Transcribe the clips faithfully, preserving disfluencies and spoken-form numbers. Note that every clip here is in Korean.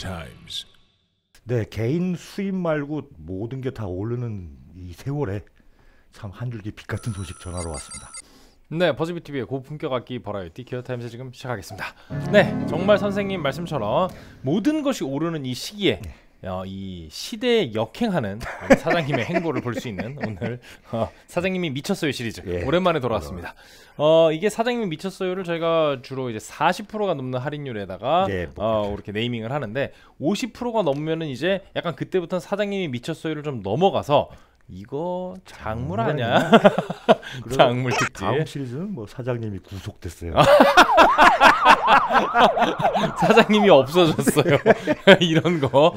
Times. 네, 개인 수입 말고 모든 게 다 오르는 이 세월에 참 한 줄기 빛 같은 소식 전하러 왔습니다. 네, 버즈비티비의 고품격 악기 버라이어티 기어타임즈 지금 시작하겠습니다. 네, 정말 선생님 말씀처럼 모든 것이 오르는 이 시기에 네. 어, 이 시대에 역행하는 사장님의 행보를 볼 수 있는 오늘 어, 사장님이 미쳤어요 시리즈 예. 오랜만에 돌아왔습니다. 어, 이게 사장님이 미쳤어요를 저희가 주로 이제 사십 퍼센트가 넘는 할인율에다가 예, 어, 이렇게 네이밍을 하는데 오십 퍼센트가 넘으면은 이제 약간 그때부터는 사장님이 미쳤어요를 좀 넘어가서 이거 작물 아니야? 작물 특집. 다음 시리즈는 뭐 사장님이 구속됐어요. 사장님이 없어졌어요. 이런 거.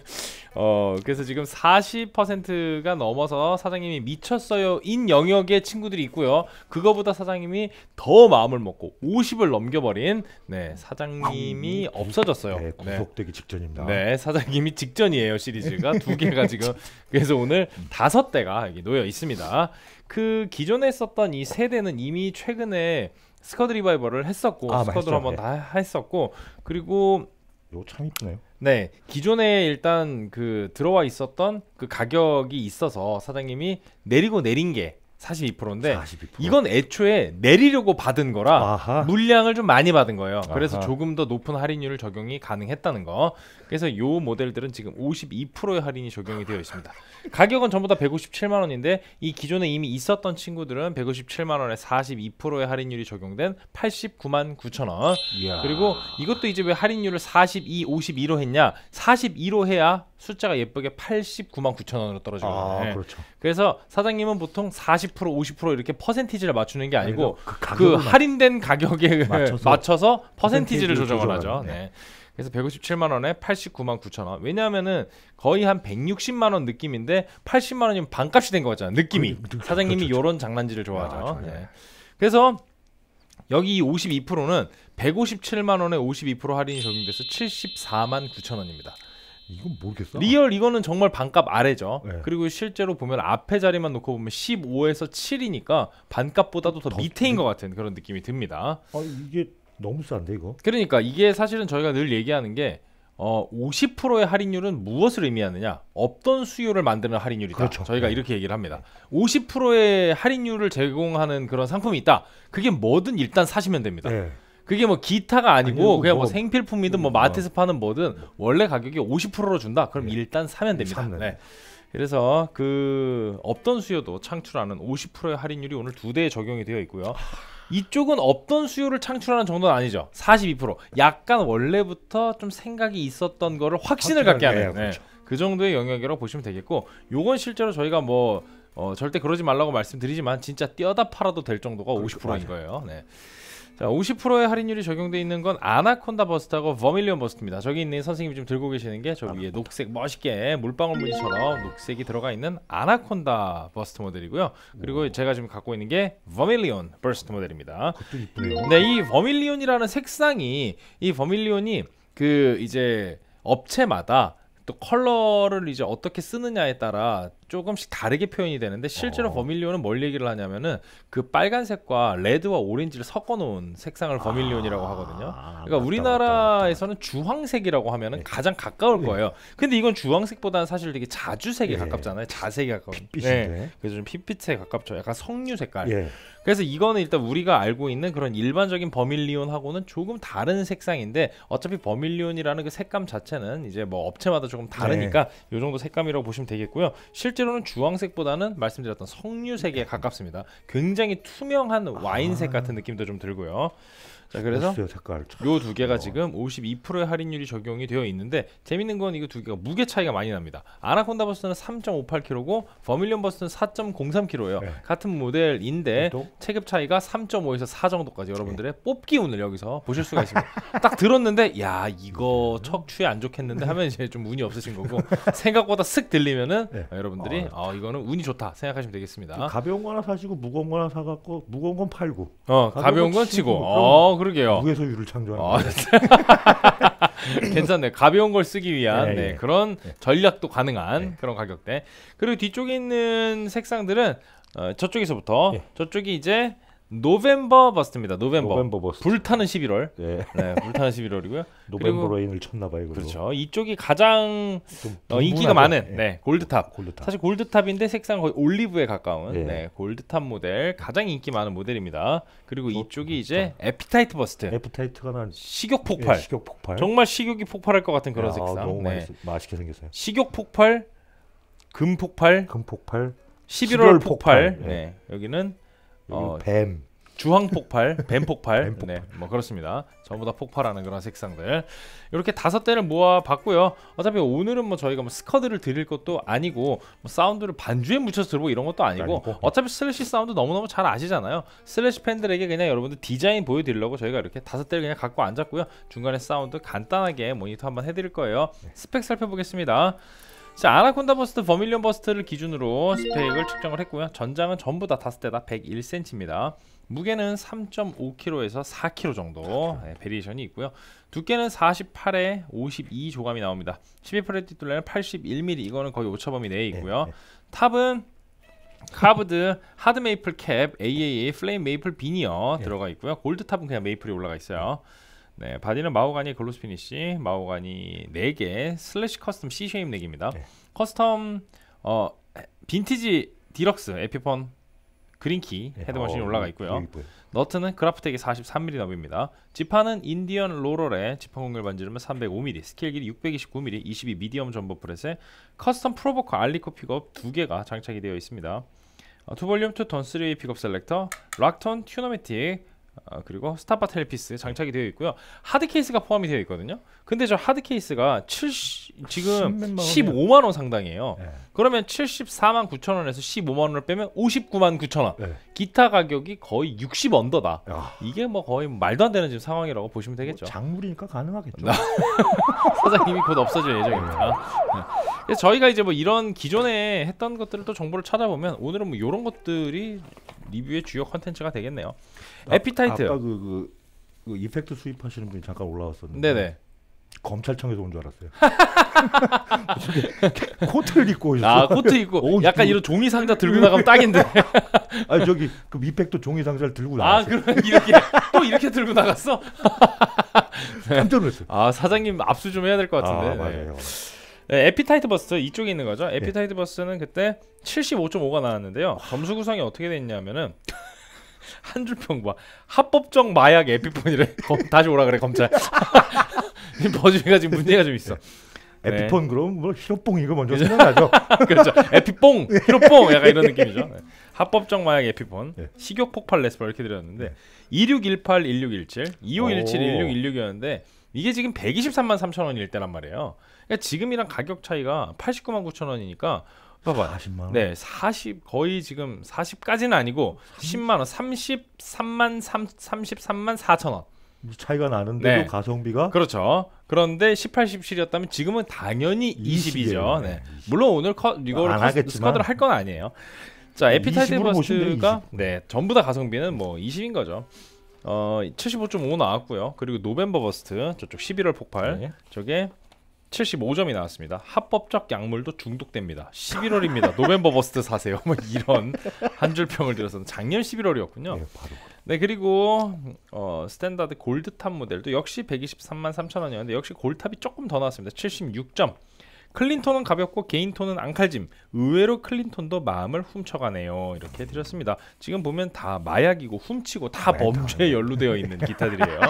어 그래서 지금 사십 퍼센트가 넘어서 사장님이 미쳤어요 인 영역의 친구들이 있고요. 그거보다 사장님이 더 마음을 먹고 오십을 넘겨버린 네 사장님이 구, 없어졌어요. 네, 구속되기 네. 직전입니다. 네, 사장님이 직전이에요. 시리즈가 두 개가 지금. 그래서 오늘 다섯 대가 여기 놓여 있습니다. 그 기존에 썼던 이 세 대는 이미 최근에 스쿼드 리바이벌을 했었고 아, 스쿼드로 한번 다 했었고 그리고 이거 참 이쁘네요. 네, 기존에 일단 그 들어와 있었던 그 가격이 있어서 사장님이 내리고 내린 게 사십이 퍼센트인데 사십이 퍼센트. 이건 애초에 내리려고 받은 거라 아하. 물량을 좀 많이 받은 거예요. 그래서 아하. 조금 더 높은 할인율 적용이 가능했다는 거. 그래서 요 모델들은 지금 오십이 퍼센트의 할인이 적용이 되어 있습니다. 가격은 전부 다 백오십칠만 원인데 이 기존에 이미 있었던 친구들은 백오십칠만 원에 사십이 퍼센트의 할인율이 적용된 팔십구만 구천 원. 이야. 그리고 이것도 이제 왜 할인율을 사십이, 오십이로 했냐? 사십이로 해야 숫자가 예쁘게 팔십구만 구천 원으로 떨어지거든요. 아, 네. 그렇죠. 그래서 사장님은 보통 사십 퍼센트, 오십 퍼센트 이렇게 퍼센티지를 맞추는 게 아니고 그, 그 할인된 가격에 맞춰서, 맞춰서 퍼센티지를 퍼센티지를 조정을 하죠. 조정하는, 네. 그래서 백오십칠만 원에 팔십구만 구천 원. 왜냐하면은 거의 한 백육십만 원 느낌인데 팔십만 원이면 반값이 된 거 같잖아요. 느낌이. 그, 그, 사장님이 그렇죠. 요런 장난질을 좋아하죠. 아, 네. 그래서 여기 이 오십이 퍼센트는 백오십칠만 원에 오십이 퍼센트 할인이 적용돼서 칠십사만 구천 원입니다. 이건 모르겠어. 리얼 이거는 정말 반값 아래죠. 네. 그리고 실제로 보면 앞에 자리만 놓고 보면 십오에서 칠이니까 반값보다도 더, 더 밑에인 밑- 것 같은 그런 느낌이 듭니다. 아, 이게 너무 싼데 이거. 그러니까 이게 사실은 저희가 늘 얘기하는 게 어, 오십 퍼센트의 할인율은 무엇을 의미하느냐? 없던 수요를 만드는 할인율이다. 그렇죠. 저희가 네. 이렇게 얘기를 합니다. 오십 퍼센트의 할인율을 제공하는 그런 상품이 있다. 그게 뭐든 일단 사시면 됩니다. 네. 그게 뭐 기타가 아니고 아니고 그냥 뭐, 뭐 생필품이든 뭐 뭐 마트에서 파는 뭐든 원래 가격이 오십 퍼센트로 준다. 그럼 네. 일단 사면 됩니다. 샀네. 네. 그래서 그 없던 수요도 창출하는 오십 퍼센트의 할인율이 오늘 두 대에 적용이 되어 있고요. 이쪽은 없던 수요를 창출하는 정도는 아니죠. 사십이 퍼센트. 약간 원래부터 좀 생각이 있었던 거를 확신을 갖게 하는 네, 그렇죠. 네. 그 정도의 영역이라고 보시면 되겠고, 요건 실제로 저희가 뭐 어, 절대 그러지 말라고 말씀드리지만 진짜 띄어다 팔아도 될 정도가 그렇죠. 오십 퍼센트인 거예요. 네. 자, 오십 퍼센트의 할인율이 적용되어 있는 건 아나콘다 버스트하고 버밀리온 버스트입니다. 저기 있는 선생님이 지금 들고 계시는 게 저 위에 녹색 멋있게 물방울 무늬처럼 녹색이 들어가 있는 아나콘다 버스트 모델이고요. 그리고 오. 제가 지금 갖고 있는 게 버밀리온 버스트 모델입니다. 그것도 이쁘네요. 네, 이 버밀리온이라는 색상이 이 버밀리온이 그 이제 업체마다 또 컬러를 이제 어떻게 쓰느냐에 따라 조금씩 다르게 표현이 되는데 실제로 어. 버밀리온은 뭘 얘기를 하냐면은 그 빨간색과 레드와 오렌지를 섞어 놓은 색상을 버밀리온이라고 하거든요. 아, 그러니까 맞다, 우리나라에서는 주황색이라고 하면은 네. 가장 가까울 네. 거예요. 근데 이건 주황색보다는 사실 되게 자주색에 예. 가깝잖아요. 자색에 가까운. 핏빛인데. 그래서 좀 핏빛에 가깝죠. 약간 석류 색깔. 예. 그래서 이거는 일단 우리가 알고 있는 그런 일반적인 버밀리온하고는 조금 다른 색상인데 어차피 버밀리온이라는 그 색감 자체는 이제 뭐 업체마다 조금 다르니까 네. 이 정도 색감이라고 보시면 되겠고요. 실제로는 주황색보다는 말씀드렸던 석류색에 가깝습니다. 굉장히 투명한 와인색 아. 같은 느낌도 좀 들고요. 자, 그래서 멋있어요, 색깔. 요 두 개가 어. 지금 오십이 퍼센트의 할인율이 적용이 되어 있는데 재밌는 건 이거 두 개가 무게 차이가 많이 납니다. 아나콘다 버스는 삼 점 오팔 킬로그램이고 버밀리온 버스는 사 점 공삼 킬로그램예요. 네. 같은 모델인데 또? 체급 차이가 삼 점 오에서 사 정도까지 여러분들의 뽑기 운을 여기서 보실 수가 있습니다. 딱 들었는데 야 이거 척추에 안 좋겠는데 하면 이제 좀 운이 없으신 거고 생각보다 쓱 들리면은 네. 어, 여러분들이 어, 이거는 운이 좋다 생각하시면 되겠습니다. 가벼운 거 하나 사시고 무거운 거 하나 사갖고 무거운 건 팔고 어 가벼운 가벼운 건 거 치고 치고 어 그러게요. 무게 소유를 창조하는 어, 거예요. 괜찮네. 가벼운 걸 쓰기 위한 네, 네, 예. 그런 네. 전략도 가능한 네. 그런 가격대. 그리고 뒤쪽에 있는 색상들은 어, 저쪽에서부터 예. 저쪽이 이제 노벤버 버스트입니다. 노벤버. 노벤버 버스트. 불타는 십일월. 네. 네, 불타는 십일월이고요. 노벤버 레인을 쳤나봐요. 그리고. 그렇죠. 이쪽이 가장 좀 어, 인기가 분분하죠. 많은 예. 네, 골드탑. 골드탑. 사실 골드탑인데 색상 거의 올리브에 가까운 예. 네, 골드탑 모델 가장 인기 많은 모델입니다. 그리고 저- 이쪽이 이제 에피타이트 버스트. 에프타이트가 난 식욕 폭발. 예, 식욕 폭발. 정말 식욕이 폭발할 것 같은 그런 야, 색상. 너무 네. 맛있, 맛있게 생겼어요. 식욕 폭발, 금 폭발, 금 폭발, 십일월 폭발. 폭발. 네. 여기는 어, 어, 뱀. 주황 폭발, 뱀 폭발. 뱀 폭발. 네, 뭐 그렇습니다. 전부 다 폭발하는 그런 색상들. 이렇게 다섯 대를 모아 봤고요. 어차피 오늘은 뭐 저희가 뭐 스커드를 드릴 것도 아니고 뭐 사운드를 반주에 묻혀서 들고 이런 것도 아니고, 아니고. 어차피 슬래시 사운드 너무너무 잘 아시잖아요. 슬래시 팬들에게 그냥 여러분들 디자인 보여드리려고 저희가 이렇게 다섯 대를 그냥 갖고 앉았고요. 중간에 사운드 간단하게 모니터 한번 해드릴 거예요. 스펙 살펴보겠습니다. 자, 아나콘다 버스트, 버밀리언 버스트를 기준으로 스펙을 측정을 했고요. 전장은 전부 다 다섯 대 다 백일 센티미터입니다. 무게는 삼 점 오 킬로그램에서 사 킬로그램 정도 네, 베리에이션이 있고요. 두께는 사십팔에 오십이 조감이 나옵니다. 십이 프렛 뒷둘레는 팔십일 밀리미터, 이거는 거의 오차범위 내에 있고요. 네, 네. 탑은 카브드 하드 메이플 캡, 에이에이에이 플레임 메이플 비니어 네. 들어가 있고요. 골드 탑은 그냥 메이플이 올라가 있어요. 네, 바디는 마호가니 글로스 피니시, 마호가니 네 개, 슬래시 커스텀 C 쉐임 넥입니다. 네. 커스텀 어 빈티지 디럭스 에피폰 그린키 네. 헤드머신이 어, 올라가 있고요. 이거 이뻐요. 너트는 그라프텍의 사십삼 밀리미터 너비입니다. 지판은 인디언 로럴의 지판 공률 반지름은 삼백오 밀리미터, 스케일 길이 육백이십구 밀리미터, 이십이 미디엄 점버 프렛에 커스텀 프로보커 알리코 픽업 두 개가 장착이 되어 있습니다. 어, 투 볼륨 투 톤 쓰리 웨이 픽업 셀렉터, 락톤 튜너매틱, 어, 그리고 스타바 텔피스 장착이 되어 있고요. 하드 케이스가 포함이 되어 있거든요. 근데 저 하드 케이스가 칠십, 지금 십몇만 원이야. 십오만 원 상당이에요. 네. 그러면 칠십사만 구천 원에서 십오만 원을 빼면 오십구만 구천 원. 네. 기타 가격이 거의 육십 언더다. 야, 이게 뭐 거의 말도 안 되는 지금 상황이라고 보시면 되겠죠. 뭐 작물이니까 가능하겠죠. 사장님이 곧 없어질 예정입니다. 네. 그래서 저희가 이제 뭐 이런 기존에 했던 것들을 또 정보를 찾아보면 오늘은 뭐 이런 것들이 리뷰의 주요 컨텐츠가 되겠네요. 아, 에피타이트. 아까 그, 그, 그 이펙트 수입하시는 분이 잠깐 올라왔었는데. 네네. 검찰청에서 온 줄 알았어요. 저기 코트를 입고 오셨어. 아 코트 입고 오, 약간 그- 이런 종이 상자 들고 나가면 딱인데. 아니 저기 그 미팩도 종이 상자를 들고 아 나왔어요. 그러면 이렇게 또 이렇게 들고 나갔어? 깜짝 놀랐어요. 아 사장님 압수 좀 해야 될 것 같은데. 아, 네. 맞아요. 네, 에피타이트 버스트 이쪽에 있는 거죠. 에피타이트 버스는 그때 칠십오 점 오가 나왔는데요. 점수 구성이 어떻게 돼 있냐면은 한 줄 평 봐. 합법적 마약 에피폰이래. 검, 다시 오라 그래 검찰. 버즈가 지금 문제가 좀 있어. 네. 에피폰 그럼 뭐 히로뽕 이거 먼저 생각나죠. 그렇죠. 에피뽕, 히로뽕 약간 이런 느낌이죠. 네. 합법적 마약 에피폰, 네. 식욕 폭발 레스퍼 이렇게 드렸는데 네. 이육일팔, 일육일칠, 이오일칠, 오. 일육일육이었는데 이게 지금 백이십삼만 삼천 원일 때란 말이에요. 그러니까 지금이랑 가격 차이가 팔십구만 구천 원이니까 봐봐. 사십만 원. 네, 사십 거의 지금 사십까지는 아니고 십만 원, 삼십삼만 삼십삼만 사천 원. 차이가 나는데도 네. 가성비가 그렇죠. 그런데 십팔, 십칠이었다면 지금은 당연히 이십이죠. 이십이에요. 네. 네, 이십. 물론 오늘 커, 이걸 안 커, 하겠지만. 스쿼드를 할 건 아니에요. 자, 에피타이트 이십으로 보시면 돼요, 버스트가 이십. 네, 전부 다 가성비는 뭐 이십인 거죠. 어, 칠십오 점 오 나왔고요. 그리고 노벤버 버스트 저쪽 십일월 폭발. 네. 저게 칠십오 점이 나왔습니다. 합법적 약물도 중독됩니다. 십일월입니다. 노벤버 버스트 사세요. 뭐 이런 한 줄 평을 들어서 작년 십일월이었군요. 네, 바로. 네, 그리고 어, 스탠다드 골드탑 모델도 역시 백이십삼만 삼천 원이었는데 역시 골드탑이 조금 더 나왔습니다. 칠십육 점. 클린톤은 가볍고 개인톤은 앙칼짐. 의외로 클린톤도 마음을 훔쳐가네요. 이렇게 드렸습니다. 지금 보면 다 마약이고 훔치고 다 네, 범죄에 연루되어 있는 기타들이에요.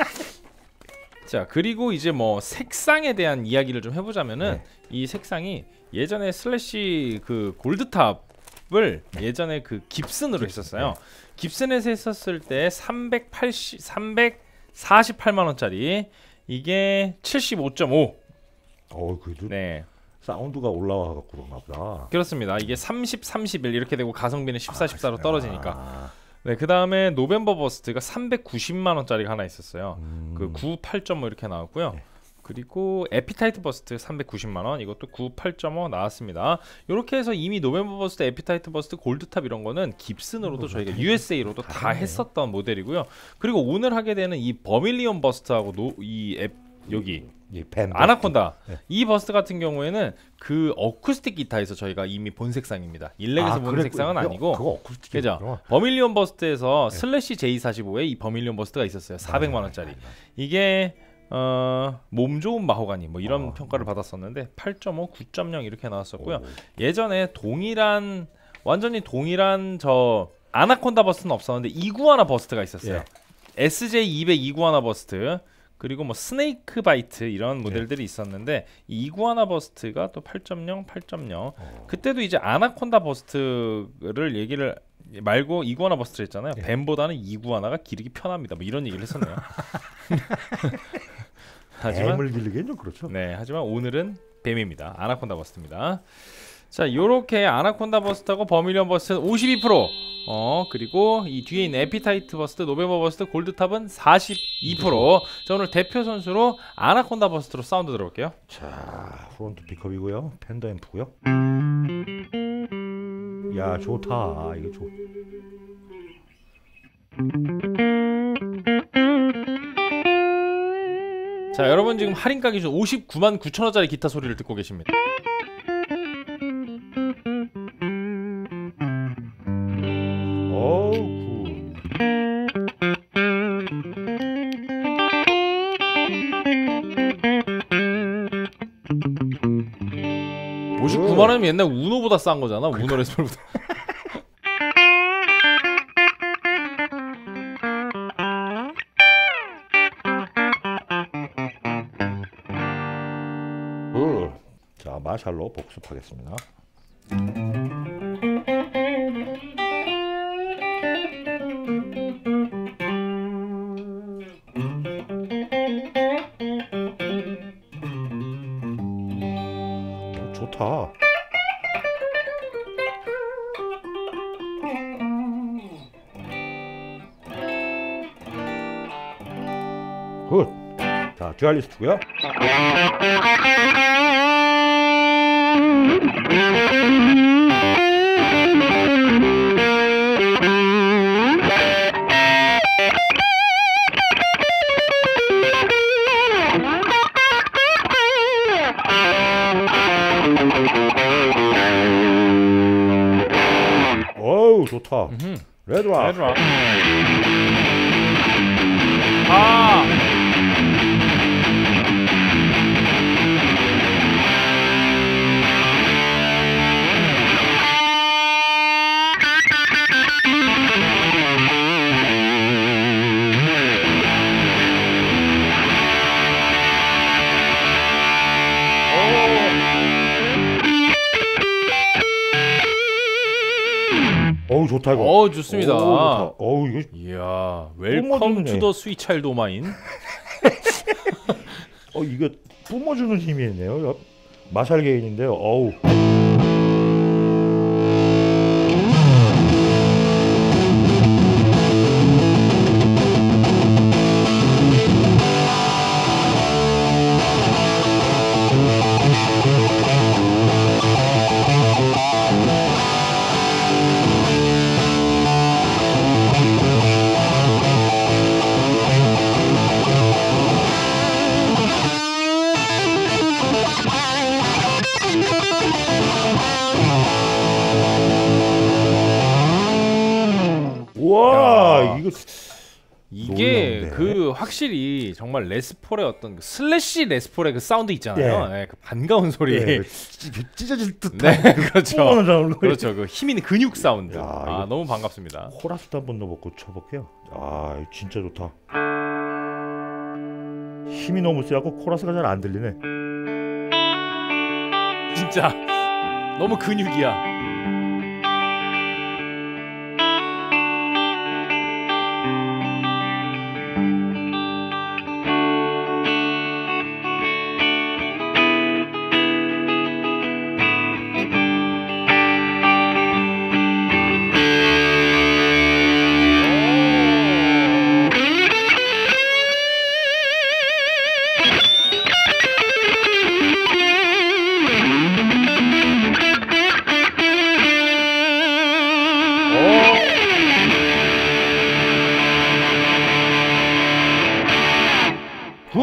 자, 그리고 이제 뭐 색상에 대한 이야기를 좀 해보자면은 네. 이 색상이 예전에 슬래시 그 골드탑을 예전에 그 깁슨으로 했었어요. 깁슨에서 했었을 때 삼백팔십, 삼백사십팔만 원짜리 이게 칠십오 점 오. 어, 그래도 네, 사운드가 올라와 갖고 그런가 보다. 그렇습니다. 이게 삼십, 삼십일 이렇게 되고 가성비는 십사, 십사로 떨어지니까. 아, 네, 그 다음에 노벤버 버스트가 삼백구십만 원짜리가 하나 있었어요. 음. 그 구십팔 점 오 이렇게 나왔고요. 네. 그리고 에피타이트 버스트 삼백구십만 원 이것도 구십팔 점 오 나왔습니다. 이렇게 해서 이미 노벤버 버스트, 에피타이트 버스트, 골드탑 이런 거는 깁슨으로도 저희가 다 유에스에이로도 다 다르네요. 했었던 모델이고요. 그리고 오늘 하게 되는 이 버밀리언 버스트하고 노, 이 앱, 여기 예, 뱀 아나콘다. 네. 이 버스트 같은 경우에는 그 어쿠스틱 기타에서 저희가 이미 본 색상입니다. 일렉에서 아, 본 그랬군요. 색상은 아니고. 그거 어쿠스틱이죠. 그죠? 버밀리온 버스트에서 네. 슬래시 제이 사십오에 이 버밀리온 버스트가 있었어요. 사백만 원짜리. 맞아요, 맞아요. 이게 어, 몸 좋은 마호가니 뭐 이런 어, 평가를 음. 받았었는데 팔 점 오, 구 점 영 이렇게 나왔었고요. 오. 예전에 동일한 완전히 동일한 저 아나콘다 버스트는 없었는데 이구아나 버스트가 있었어요. 예. 에스제이 이백 이구아나 버스트 그리고 뭐 스네이크 바이트 예. 이런 모델들이 있었는데 이 이구아나 버스트가 또 팔 점 영, 팔 점 영. 어. 그때도 이제 아나콘다 버스트를 얘기를 말고 이구아나 버스트를 했잖아요. 예. 뱀보다는 이구아나가 기르기 편합니다. 뭐 이런 얘기를 했었네요. 하지만 뱀을 기르기엔 좀 그렇죠. 네, 하지만 오늘은 뱀입니다. 아나콘다 버스트입니다. 자, 요렇게 아나콘다 버스트하고 버밀리온 버스트는 오십이 퍼센트. 어, 그리고 이 뒤에 있는 에피타이트 버스트, 노베버 버스트, 골드탑은 사십이 퍼센트. 자, 오늘 대표 선수로 아나콘다 버스트로 사운드 들어볼게요. 자, 프론트 픽업이고요. 팬더 앰프고요. 야, 좋다. 이거 좋. 자, 여러분 지금 할인가 기준 오십구만 구천 원짜리 기타 소리를 듣고 계십니다. 어우, 굿. 오십구만 원이면 옛날 우노보다 싼 거잖아. 우노 레스폴보다. 굿. 자, 마샬로 복습하겠습니다. 어, 좋다. 굿. 자, 듀얼리스트고요. 어우, 좋다. 음흠. 레드락. 레드락. 아. 어우, 좋다 이거. 어, 좋습니다. 어우, 좋다. 어우, 이거 이야, 뿜어주네. 웰컴 투 더 스윗 차일드 오마인. 어 이거 뿜어주는 힘이 있네요. 마샬 게인인데요. 어우. 와, 야. 이거 이게 놀라운데. 그 확실히 정말 레스폴의 어떤 그 슬래시 레스폴의 그 사운드 있잖아요. 네, 그 반가운 소리. 예, 네, 찢- 찢어질 듯한 그렇죠. 뿜어나오는 거. 그렇죠. 그 힘 있는 근육 사운드. 야, 아, 이거- 너무 반갑습니다. 코라스도 한번 넣어보고 쳐볼게요. 아, 이거 진짜 좋다. 힘이 너무 세갖고 코러스가 잘 안 들리네. 진짜 너무 근육이야.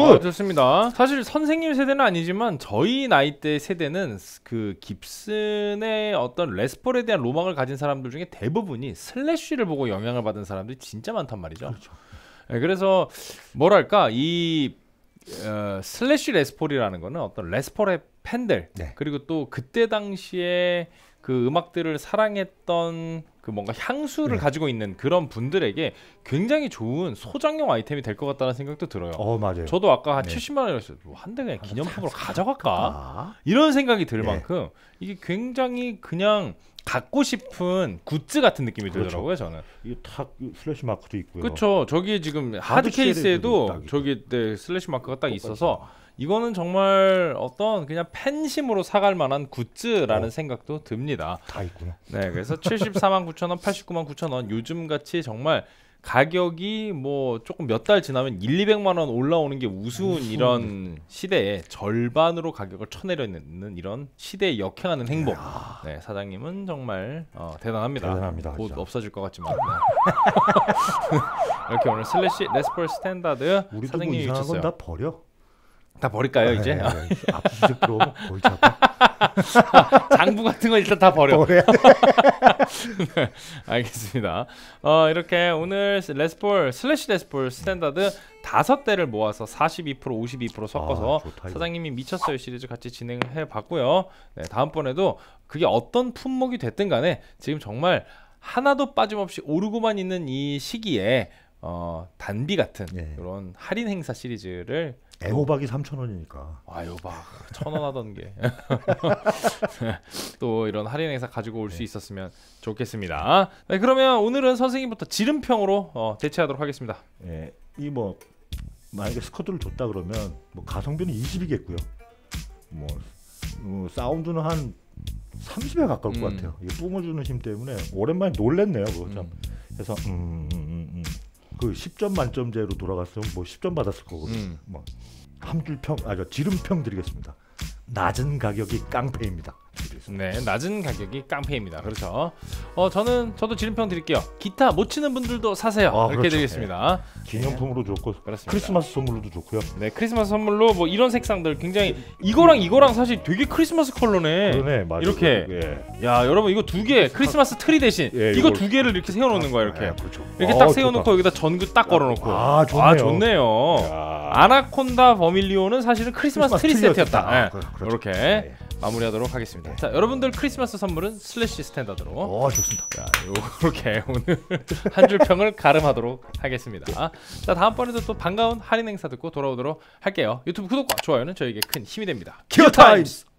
어, 좋습니다. 사실 선생님 세대는 아니지만 저희 나이대 세대는 그 깁슨의 어떤 레스폴에 대한 로망을 가진 사람들 중에 대부분이 슬래시를 보고 영향을 받은 사람들이 진짜 많단 말이죠. 그렇죠. 네, 그래서 뭐랄까 이 어, 슬래시 레스폴이라는 거는 어떤 레스폴의 팬들 네. 그리고 또 그때 당시에 그 음악들을 사랑했던 그 뭔가 향수를 네. 가지고 있는 그런 분들에게 굉장히 좋은 소장용 아이템이 될 것 같다는 생각도 들어요. 어 맞아요. 저도 아까 한 네. 칠십만 원이었어요. 뭐 한 대 그냥 기념품으로 사- 가져갈까? 아, 이런 생각이 들 네. 만큼 이게 굉장히 그냥 갖고 싶은 굿즈 같은 느낌이 그렇죠. 들더라고요. 저는. 이게 탁 슬래시 마크도 있고요. 그렇죠. 저기 지금 하드 쉘에도 케이스에도 딱 있고. 저기 네, 슬래시 마크가 딱 똑같이. 있어서 이거는 정말 어떤 그냥 팬심으로 사갈 만한 굿즈라는 어. 생각도 듭니다. 다 있구나. 네, 그래서 칠십사만 구천 원, 팔십구만 구천 원 요즘 같이 정말 가격이 뭐 조금 몇 달 지나면 일이백만 원 올라오는 게 우스운 우스운. 이런 시대에 절반으로 가격을 쳐내려는 이런 시대에 역행하는 행복. 야, 네, 사장님은 정말 어, 대단합니다. 대단합니다, 곧 진짜. 없어질 것 같지만. 네. 이렇게 오늘 슬래시 레스폴 스탠다드 우리도 뭐 사장님이 이상한 건 주셨어요. 다 버려. 다 버릴까요 이제? 네, 네. 압수수색 들어오면 골치 아파. 장부 같은 거 일단 다 버려. 버려야 돼. 네, 알겠습니다. 어, 이렇게 오늘 레스폴 슬래시 레스폴 스탠다드 다섯 대를 모아서 사십이 퍼센트, 오십이 퍼센트 섞어서 아, 좋다, 이거. 사장님이 미쳤어요 시리즈 같이 진행해 봤고요. 네, 다음번에도 그게 어떤 품목이 됐든 간에 지금 정말 하나도 빠짐없이 오르고만 있는 이 시기에 어, 단비 같은 예. 이런 할인 행사 시리즈를 애호박이 삼천 원이니까. 아유 막천원 하던 게 또 이런 할인 행사 가지고 올 수 있었으면 좋겠습니다. 네, 그러면 오늘은 선생님부터 지름평으로 어, 대체하도록 하겠습니다. 예, 이 뭐 만약에 스커트를 줬다 그러면 뭐 가성비는 이십이겠고요. 뭐 어, 사운드는 한 삼십에 가까울 것 음. 같아요. 이게 뿜어주는 힘 때문에 오랜만에 놀랬네요. 그거 참. 음. 그래서 음, 음, 음, 음. 그 십 점 만점제로 돌아갔으면 뭐 십 점 받았을 거거든요. 음. 뭐 함줄평, 아저 지름평 드리겠습니다. 낮은 가격이 깡패입니다. 네, 낮은 가격이 깡패입니다. 그렇죠. 어, 저는 저도 지름평 드릴게요. 기타 못 치는 분들도 사세요. 아, 이렇게 그렇죠. 드리겠습니다. 기념품으로 좋고 그렇습니다. 크리스마스 선물로도 좋고요. 네, 크리스마스 선물로 뭐 이런 색상들 굉장히 이거랑 이거랑 사실 되게 크리스마스 컬러네. 그러네, 맞아요. 이렇게. 예. 야, 여러분 이거 두 개 크리스마스 트리 대신 예, 이거 이걸- 두 개를 이렇게 세워놓는 거야 이렇게. 예, 그렇죠. 이렇게 아, 딱 세워놓고 좋다. 여기다 전구 딱 걸어놓고. 아, 좋네요. 아, 좋네요. 야. 아나콘다 버밀리오는 사실은 크리스마스, 트리 트리였다. 세트였다. 아, 예. 그- 그렇죠. 이렇게 예. 마무리하도록 하겠습니다. 자, 여러분들 크리스마스 선물은 슬래시 스탠다드로. 어, 좋습니다. 자, 요렇게 오늘 한 줄 평을 가름하도록 하겠습니다. 자, 다음번에도 또 반가운 할인 행사 듣고 돌아오도록 할게요. 유튜브 구독과 좋아요는 저에게 큰 힘이 됩니다. 기어 타임스.